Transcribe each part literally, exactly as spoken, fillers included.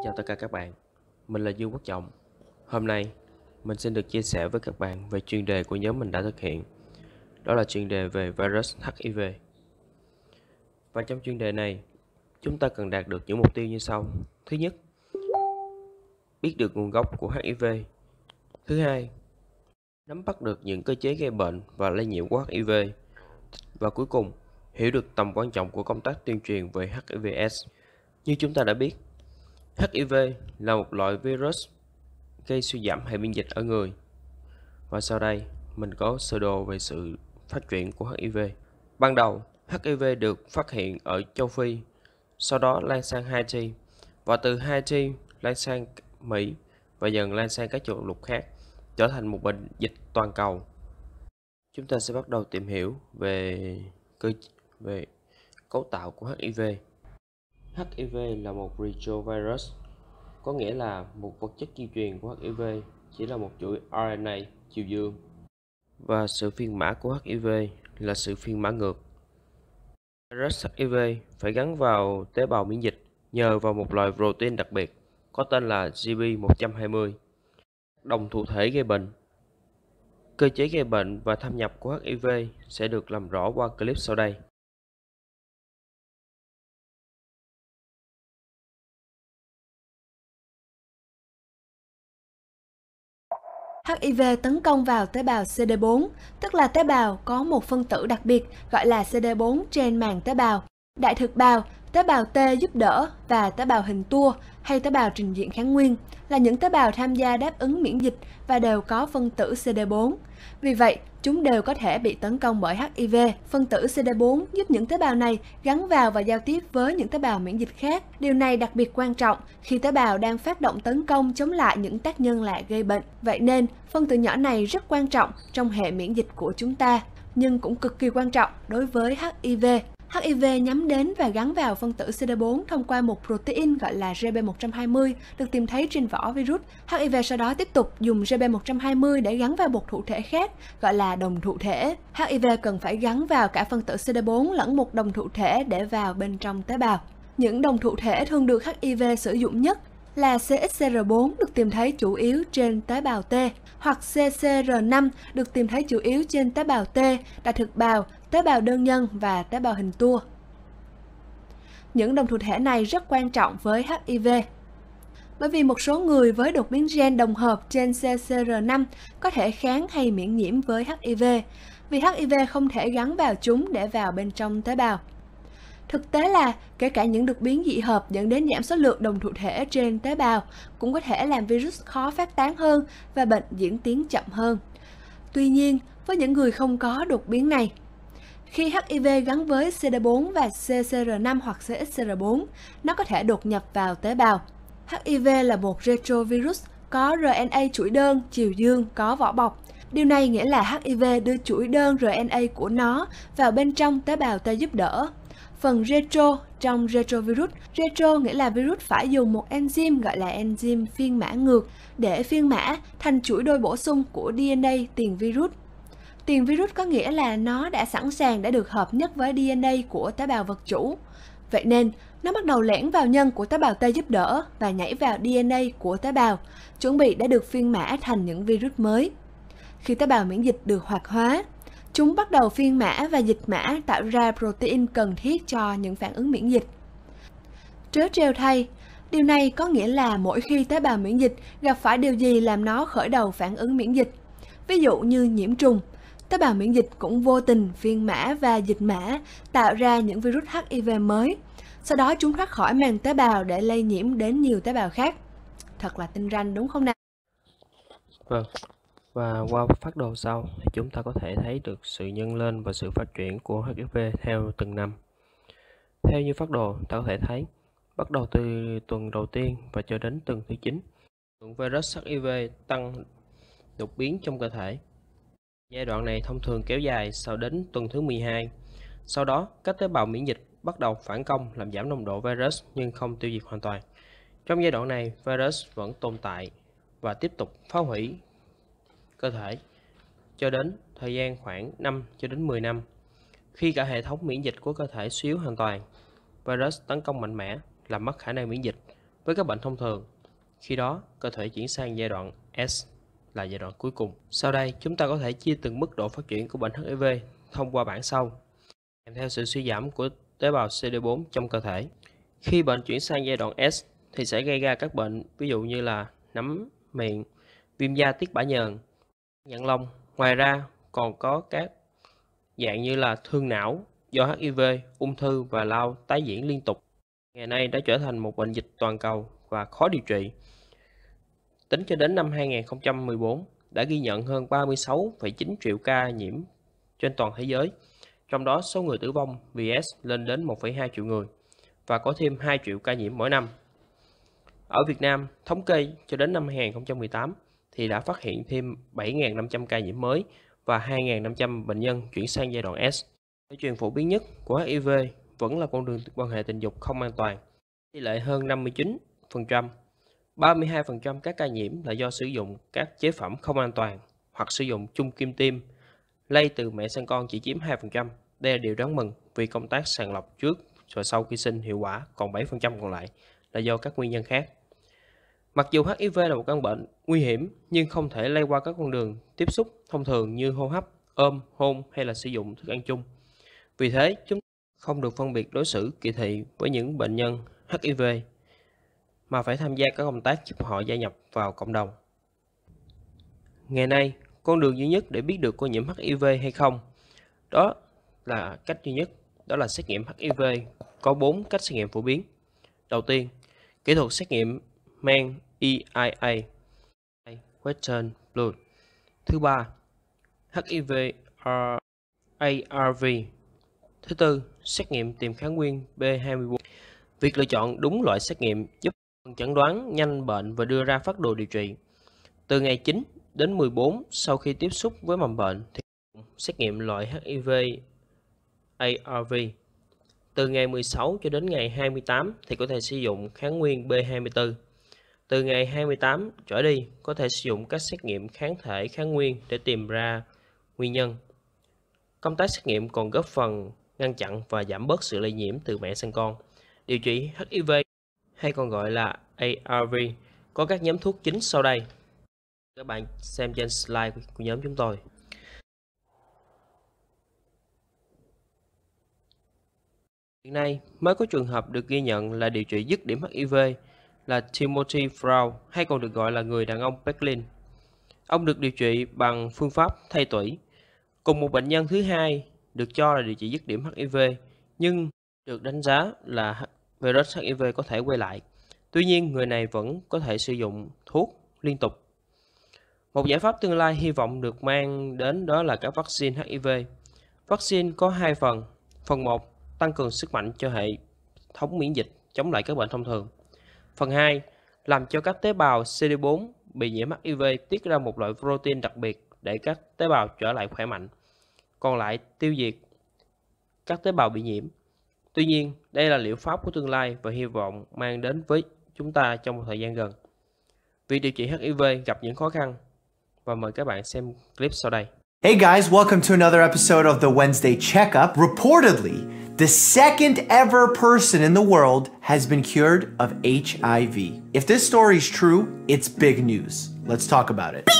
Chào tất cả các bạn, mình là Dương Quốc Trọng. Hôm nay, mình xin được chia sẻ với các bạn về chuyên đề của nhóm mình đã thực hiện. Đó là chuyên đề về virus H I V. Và trong chuyên đề này, chúng ta cần đạt được những mục tiêu như sau. Thứ nhất, biết được nguồn gốc của H I V. Thứ hai, nắm bắt được những cơ chế gây bệnh và lây nhiễm của H I V. Và cuối cùng, hiểu được tầm quan trọng của công tác tuyên truyền về H I V S. Như chúng ta đã biết, H I V là một loại virus gây suy giảm hệ miễn dịch ở người. Và sau đây, mình có sơ đồ về sự phát triển của H I V. Ban đầu, H I V được phát hiện ở châu Phi, sau đó lan sang Haiti, và từ Haiti lan sang Mỹ và dần lan sang các châu lục khác, trở thành một bệnh dịch toàn cầu. Chúng ta sẽ bắt đầu tìm hiểu về cơ về cấu tạo của H I V. H I V là một retrovirus, có nghĩa là một vật chất di truyền của H I V chỉ là một chuỗi R N A chiều dương, và sự phiên mã của H I V là sự phiên mã ngược. Virus H I V phải gắn vào tế bào miễn dịch nhờ vào một loại protein đặc biệt có tên là G B một trăm hai mươi, đồng thụ thể gây bệnh. Cơ chế gây bệnh và thâm nhập của H I V sẽ được làm rõ qua clip sau đây. H I V tấn công vào tế bào C D bốn, tức là tế bào có một phân tử đặc biệt gọi là C D bốn trên màng tế bào, đại thực bào, tế bào T giúp đỡ và tế bào hình tua hay tế bào trình diện kháng nguyên là những tế bào tham gia đáp ứng miễn dịch và đều có phân tử C D bốn. Vì vậy, chúng đều có thể bị tấn công bởi H I V. Phân tử C D bốn giúp những tế bào này gắn vào và giao tiếp với những tế bào miễn dịch khác. Điều này đặc biệt quan trọng khi tế bào đang phát động tấn công chống lại những tác nhân lạ gây bệnh. Vậy nên, phân tử nhỏ này rất quan trọng trong hệ miễn dịch của chúng ta, nhưng cũng cực kỳ quan trọng đối với H I V. H I V nhắm đến và gắn vào phân tử C D bốn thông qua một protein gọi là G B một trăm hai mươi được tìm thấy trên vỏ virus. H I V sau đó tiếp tục dùng G B một trăm hai mươi để gắn vào một thụ thể khác gọi là đồng thụ thể. H I V cần phải gắn vào cả phân tử C D bốn lẫn một đồng thụ thể để vào bên trong tế bào. Những đồng thụ thể thường được H I V sử dụng nhất là C X C R bốn được tìm thấy chủ yếu trên tế bào T, hoặc C C R năm được tìm thấy chủ yếu trên tế bào T, đại thực bào, tế bào đơn nhân và tế bào hình tua. Những đồng thụ thể này rất quan trọng với H I V, bởi vì một số người với đột biến gen đồng hợp trên C C R năm có thể kháng hay miễn nhiễm với H I V, vì H I V không thể gắn vào chúng để vào bên trong tế bào. Thực tế là, kể cả những đột biến dị hợp dẫn đến giảm số lượng đồng thụ thể trên tế bào cũng có thể làm virus khó phát tán hơn và bệnh diễn tiến chậm hơn. Tuy nhiên, với những người không có đột biến này, khi H I V gắn với C D bốn và C C R năm hoặc C X C R bốn, nó có thể đột nhập vào tế bào. H I V là một retrovirus có R N A chuỗi đơn chiều dương có vỏ bọc. Điều này nghĩa là H I V đưa chuỗi đơn R N A của nó vào bên trong tế bào T giúp đỡ. Phần retro trong retrovirus, retro nghĩa là virus phải dùng một enzyme gọi là enzyme phiên mã ngược để phiên mã thành chuỗi đôi bổ sung của D N A tiền virus. Tiền virus có nghĩa là nó đã sẵn sàng để được hợp nhất với D N A của tế bào vật chủ. Vậy nên, nó bắt đầu lẻn vào nhân của tế bào T giúp đỡ và nhảy vào D N A của tế bào, chuẩn bị để được phiên mã thành những virus mới. Khi tế bào miễn dịch được hoạt hóa, chúng bắt đầu phiên mã và dịch mã tạo ra protein cần thiết cho những phản ứng miễn dịch. Trớ trêu thay, điều này có nghĩa là mỗi khi tế bào miễn dịch gặp phải điều gì làm nó khởi đầu phản ứng miễn dịch, ví dụ như nhiễm trùng, tế bào miễn dịch cũng vô tình phiên mã và dịch mã tạo ra những virus H I V mới. Sau đó chúng thoát khỏi màng tế bào để lây nhiễm đến nhiều tế bào khác. Thật là tinh ranh đúng không nào? Vâng. Và qua phác đồ sau thì chúng ta có thể thấy được sự nhân lên và sự phát triển của H I V theo từng năm. Theo như phác đồ, ta có thể thấy bắt đầu từ tuần đầu tiên và cho đến tuần thứ chín, lượng virus H I V tăng đột biến trong cơ thể. Giai đoạn này thông thường kéo dài sau đến tuần thứ mười hai. Sau đó, các tế bào miễn dịch bắt đầu phản công làm giảm nồng độ virus nhưng không tiêu diệt hoàn toàn. Trong giai đoạn này, virus vẫn tồn tại và tiếp tục phá hủy cơ thể cho đến thời gian khoảng năm cho đến mười năm. Khi cả hệ thống miễn dịch của cơ thể suy yếu hoàn toàn, virus tấn công mạnh mẽ làm mất khả năng miễn dịch với các bệnh thông thường. Khi đó, cơ thể chuyển sang giai đoạn S là giai đoạn cuối cùng. Sau đây, chúng ta có thể chia từng mức độ phát triển của bệnh hát i vê thông qua bảng sau, kèm theo sự suy giảm của tế bào xê đê bốn trong cơ thể. Khi bệnh chuyển sang giai đoạn S thì sẽ gây ra các bệnh ví dụ như là nấm miệng, viêm da tiết bã nhờn, nhẵn lông. Ngoài ra còn có các dạng như là thương não do hát i vê, ung thư và lao tái diễn liên tục. Ngày nay đã trở thành một bệnh dịch toàn cầu và khó điều trị. Tính cho đến năm hai nghìn không trăm mười bốn, đã ghi nhận hơn ba mươi sáu phẩy chín triệu ca nhiễm trên toàn thế giới. Trong đó số người tử vong vì S lên đến một phẩy hai triệu người và có thêm hai triệu ca nhiễm mỗi năm. Ở Việt Nam, thống kê cho đến năm hai nghìn không trăm mười tám thì đã phát hiện thêm bảy nghìn năm trăm ca nhiễm mới và hai nghìn năm trăm bệnh nhân chuyển sang giai đoạn S. Lây truyền phổ biến nhất của hát i vê vẫn là con đường quan hệ tình dục không an toàn, tỷ lệ hơn năm mươi chín phần trăm. ba mươi hai phần trăm các ca nhiễm là do sử dụng các chế phẩm không an toàn hoặc sử dụng chung kim tiêm. Lây từ mẹ sang con chỉ chiếm hai phần trăm. Đây là điều đáng mừng vì công tác sàng lọc trước và sau khi sinh hiệu quả, còn bảy phần trăm còn lại là do các nguyên nhân khác. Mặc dù hát i vê là một căn bệnh nguy hiểm nhưng không thể lây qua các con đường tiếp xúc thông thường như hô hấp, ôm, hôn hay là sử dụng thức ăn chung. Vì thế, chúng không được phân biệt đối xử kỳ thị với những bệnh nhân hát i vê mà phải tham gia các công tác giúp họ gia nhập vào cộng đồng. Ngày nay, con đường duy nhất để biết được có nhiễm hát i vê hay không, đó là cách duy nhất, đó là xét nghiệm hát i vê. Có bốn cách xét nghiệm phổ biến. Đầu tiên, kỹ thuật xét nghiệm mang E I A, Western Blot. Thứ ba, hát i vê A R V. Thứ tư, xét nghiệm tìm kháng nguyên B hai mươi bốn. Việc lựa chọn đúng loại xét nghiệm giúp chẩn đoán nhanh bệnh và đưa ra phác đồ điều trị. Từ ngày chín đến mười bốn sau khi tiếp xúc với mầm bệnh thì xét nghiệm loại hát i vê A R V. Từ ngày mười sáu cho đến ngày hai mươi tám thì có thể sử dụng kháng nguyên B hai mươi bốn. Từ ngày hai mươi tám trở đi có thể sử dụng các xét nghiệm kháng thể kháng nguyên để tìm ra nguyên nhân. Công tác xét nghiệm còn góp phần ngăn chặn và giảm bớt sự lây nhiễm từ mẹ sang con. Điều trị hát i vê hay còn gọi là A R V có các nhóm thuốc chính sau đây. Các bạn xem trên slide của nhóm chúng tôi. Hiện nay mới có trường hợp được ghi nhận là điều trị dứt điểm hát i vê là Timothy Frau, hay còn được gọi là người đàn ông Berlin. Ông được điều trị bằng phương pháp thay tủy. Cùng một bệnh nhân thứ hai được cho là điều trị dứt điểm hát i vê, nhưng được đánh giá là virus hát i vê có thể quay lại. Tuy nhiên, người này vẫn có thể sử dụng thuốc liên tục. Một giải pháp tương lai hy vọng được mang đến đó là các vaccine hát i vê. Vaccine có hai phần. Phần một, tăng cường sức mạnh cho hệ thống miễn dịch chống lại các bệnh thông thường. Phần hai, làm cho các tế bào xê đê bốn bị nhiễm hát i vê tiết ra một loại protein đặc biệt để các tế bào trở lại khỏe mạnh, còn lại tiêu diệt các tế bào bị nhiễm. Tuy nhiên, đây là liệu pháp của tương lai và hy vọng mang đến với chúng ta trong một thời gian gần. Việc điều trị hát i vê gặp những khó khăn, và mời các bạn xem clip sau đây. Hey guys, welcome to another episode of the Wednesday Checkup. Reportedly, the second ever person in the world has been cured of H I V. If this story is true, it's big news. Let's talk about it.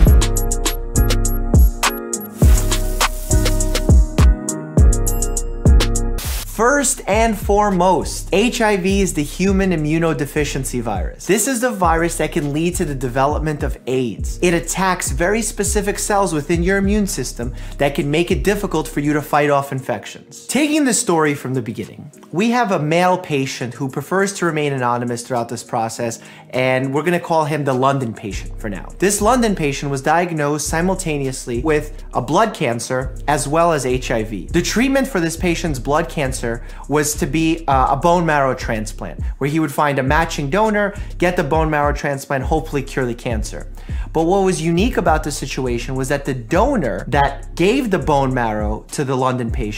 First and foremost, H I V is the human immunodeficiency virus. This is the virus that can lead to the development of AIDS. It attacks very specific cells within your immune system that can make it difficult for you to fight off infections. Taking the story from the beginning, we have a male patient who prefers to remain anonymous throughout this process, and we're gonna call him the London patient for now. This London patient was diagnosed simultaneously with a blood cancer as well as H I V. The treatment for this patient's blood cancer was to be uh, a bone marrow transplant, where he would find a matching donor, get the bone marrow transplant, hopefully cure the cancer. But what was unique about the situation was that the donor that gave the bone marrow to the London patient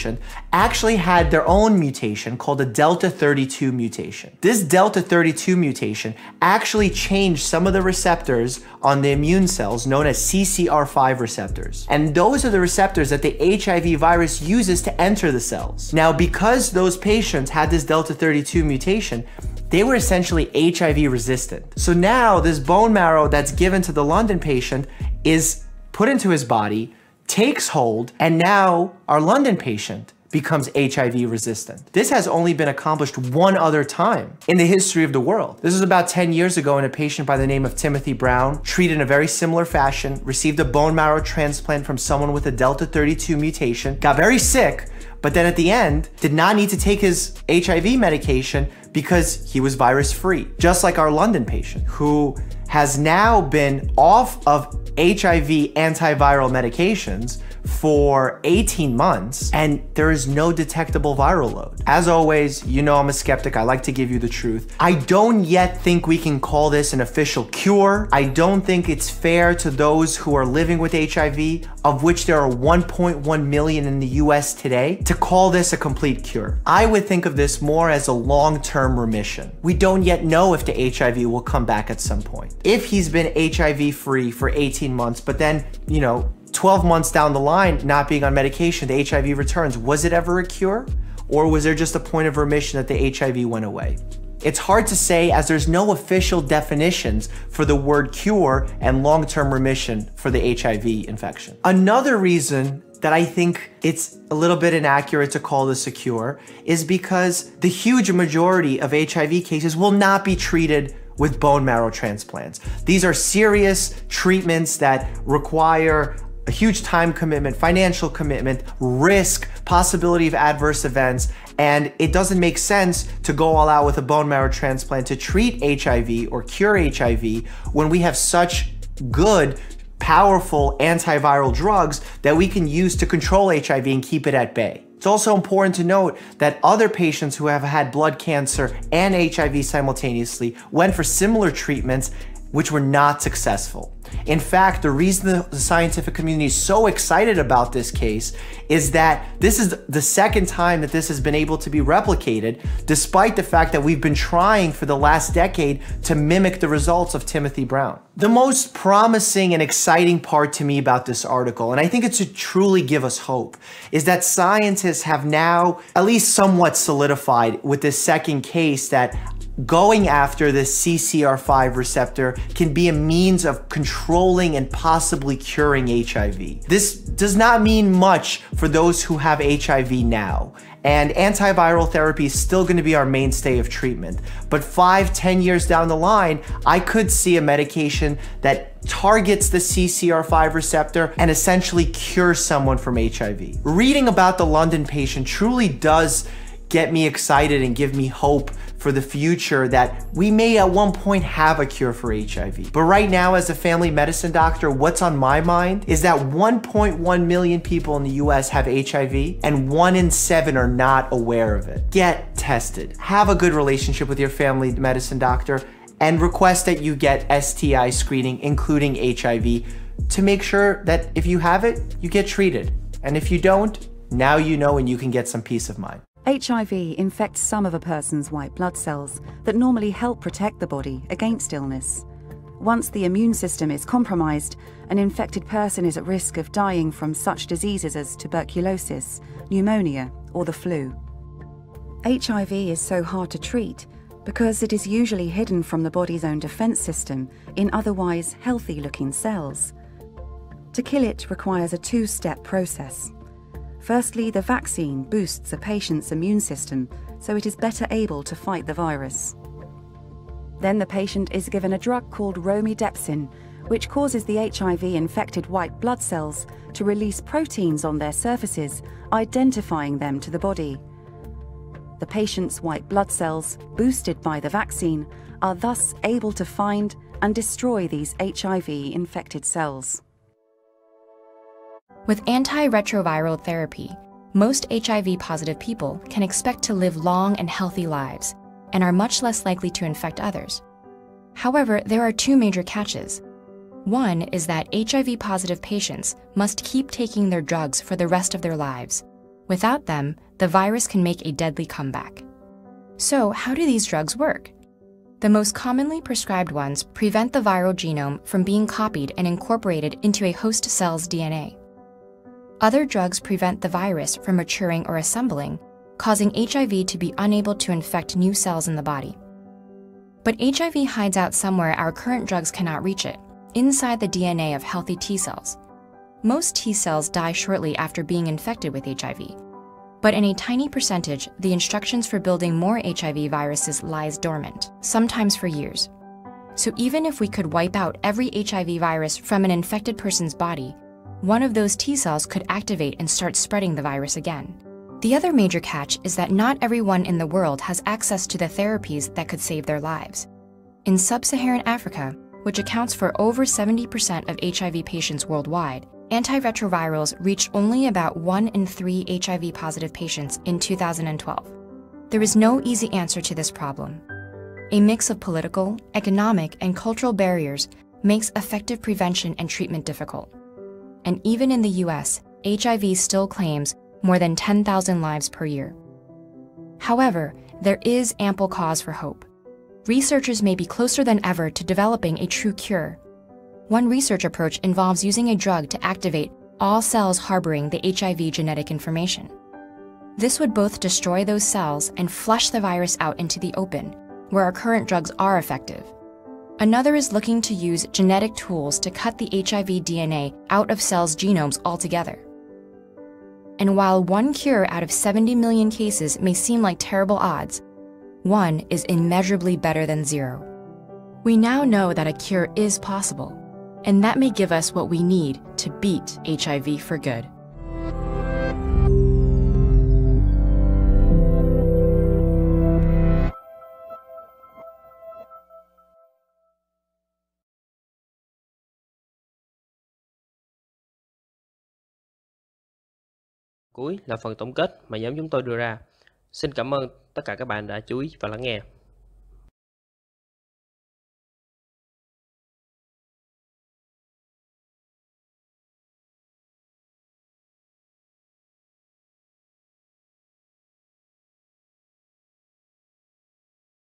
actually had their own mutation called a delta thirty-two mutation. This delta thirty-two mutation actually changed some of the receptors on the immune cells known as C C R five receptors. And those are the receptors that the H I V virus uses to enter the cells. Now, because those patients had this delta thirty-two mutation, they were essentially H I V resistant. So now this bone marrow that's given to the London patient is put into his body, takes hold, and now our London patient becomes H I V resistant. This has only been accomplished one other time in the history of the world. This was about ten years ago, and a patient by the name of Timothy Brown, treated in a very similar fashion, received a bone marrow transplant from someone with a delta thirty-two mutation, got very sick, but then at the end, did not need to take his H I V medication because he was virus-free. Just like our London patient, who has now been off of H I V antiviral medications for eighteen months, and there is no detectable viral load. As always, you know I'm a skeptic. I like to give you the truth. I don't yet think we can call this an official cure. I don't think it's fair to those who are living with H I V, of which there are one point one million in the U S today, to call this a complete cure. I would think of this more as a long-term remission. We don't yet know if the H I V will come back at some point. If he's been H I V free for eighteen months, but then, you know, twelve months down the line, not being on medication, the H I V returns, was it ever a cure? Or was there just a point of remission that the H I V went away? It's hard to say, as there's no official definitions for the word cure and long-term remission for the H I V infection. Another reason that I think it's a little bit inaccurate to call this a cure is because the huge majority of H I V cases will not be treated with bone marrow transplants. These are serious treatments that require a huge time commitment, financial commitment, risk, possibility of adverse events, and it doesn't make sense to go all out with a bone marrow transplant to treat H I V or cure H I V when we have such good, powerful antiviral drugs that we can use to control H I V and keep it at bay. It's also important to note that other patients who have had blood cancer and H I V simultaneously went for similar treatments which were not successful. In fact, the reason the scientific community is so excited about this case is that this is the second time that this has been able to be replicated, despite the fact that we've been trying for the last decade to mimic the results of Timothy Brown. The most promising and exciting part to me about this article, and I think it should truly give us hope, is that scientists have now at least somewhat solidified with this second case that going after this C C R five receptor can be a means of controlling and possibly curing H I V. This does not mean much for those who have H I V now, and antiviral therapy is still going to be our mainstay of treatment. But five, ten years down the line, I could see a medication that targets the C C R five receptor and essentially cures someone from H I V. Reading about the London patient truly does get me excited and give me hope for the future that we may at one point have a cure for H I V. But right now, as a family medicine doctor, what's on my mind is that one point one million people in the U S have H I V and one in seven are not aware of it. Get tested. Have a good relationship with your family medicine doctor and request that you get S T I screening, including H I V, to make sure that if you have it, you get treated. And if you don't, now you know and you can get some peace of mind. H I V infects some of a person's white blood cells that normally help protect the body against illness. Once the immune system is compromised, an infected person is at risk of dying from such diseases as tuberculosis, pneumonia, or the flu. H I V is so hard to treat because it is usually hidden from the body's own defense system in otherwise healthy-looking cells. To kill it requires a two-step process. Firstly, the vaccine boosts a patient's immune system so it is better able to fight the virus. Then the patient is given a drug called romidepsin, which causes the H I V-infected white blood cells to release proteins on their surfaces, identifying them to the body. The patient's white blood cells, boosted by the vaccine, are thus able to find and destroy these H I V-infected cells. With antiretroviral therapy, most H I V-positive people can expect to live long and healthy lives and are much less likely to infect others. However, there are two major catches. One is that H I V-positive patients must keep taking their drugs for the rest of their lives. Without them, the virus can make a deadly comeback. So, how do these drugs work? The most commonly prescribed ones prevent the viral genome from being copied and incorporated into a host cell's D N A. Other drugs prevent the virus from maturing or assembling, causing H I V to be unable to infect new cells in the body. But H I V hides out somewhere our current drugs cannot reach it, inside the D N A of healthy T cells. Most T cells die shortly after being infected with H I V. But in a tiny percentage, the instructions for building more H I V viruses lies dormant, sometimes for years. So even if we could wipe out every H I V virus from an infected person's body, one of those T cells could activate and start spreading the virus again. The other major catch is that not everyone in the world has access to the therapies that could save their lives. In sub-Saharan Africa, which accounts for over seventy percent of H I V patients worldwide, antiretrovirals reached only about one in three H I V-positive patients in two thousand twelve. There is no easy answer to this problem. A mix of political, economic, and cultural barriers makes effective prevention and treatment difficult. And even in the U S, H I V still claims more than ten thousand lives per year. However, there is ample cause for hope. Researchers may be closer than ever to developing a true cure. One research approach involves using a drug to activate all cells harboring the H I V genetic information. This would both destroy those cells and flush the virus out into the open, where our current drugs are effective. Another is looking to use genetic tools to cut the H I V D N A out of cells' genomes altogether. And while one cure out of seventy million cases may seem like terrible odds, one is immeasurably better than zero. We now know that a cure is possible, and that may give us what we need to beat H I V for good. Cuối là phần tổng kết mà nhóm chúng tôi đưa ra. Xin cảm ơn tất cả các bạn đã chú ý và lắng nghe.